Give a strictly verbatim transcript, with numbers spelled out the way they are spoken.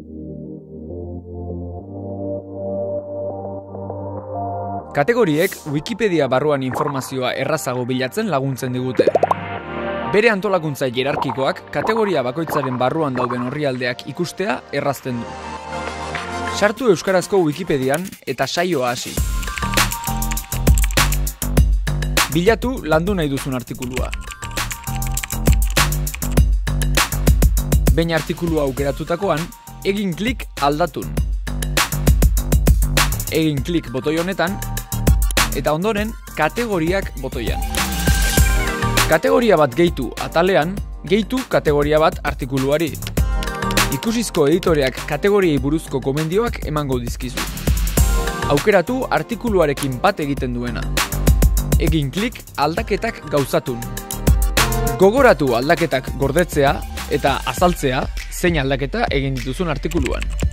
Kategoriek Wikipedia barruan informazioa errazago bilatzen laguntzen digute. Bere antolakuntza hierarkikoak kategoria bakoitzaren barruan dauden orrialdeak ikustea errazten du. Sartu euskarazko Wikipedian eta saioa hasi. Bilatu landu nahi duzun artikulua. Behin artikulua aukeratutakoan, egin klik aldatun. Egin klik botoi honetan, eta ondoren kategoriak botoian. Kategoria bat gehitu atalean, gehitu kategoria bat artikuluari. Ikusizko editoreak kategoriei buruzko gomendioak emango dizkizu. Aukeratu artikuluarekin bat egiten duena. Egin klik aldaketak gauzatun. Gogoratu aldaketak gordetzea eta azaltzea zein aldaketa egin dituzun artikuluan.